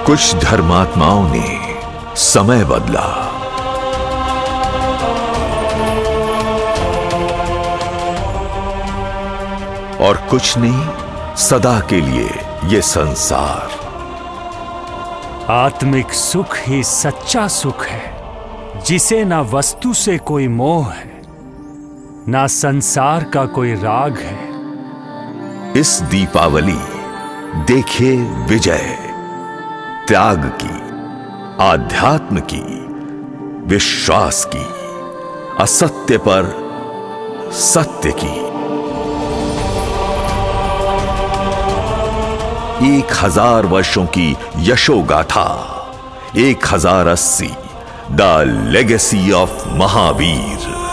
कुछ धर्मात्माओं ने समय बदला, और कुछ ने सदा के लिए ये संसार। आत्मिक सुख ही सच्चा सुख है, जिसे ना वस्तु से कोई मोह है, ना संसार का कोई राग है। इस दीपावली देखिए विजय, त्याग की, आध्यात्म की, विश्वास की, असत्य पर सत्य की। 1000 वर्षों की यशोगाथा, 1080 द लेगेसी ऑफ महावीर।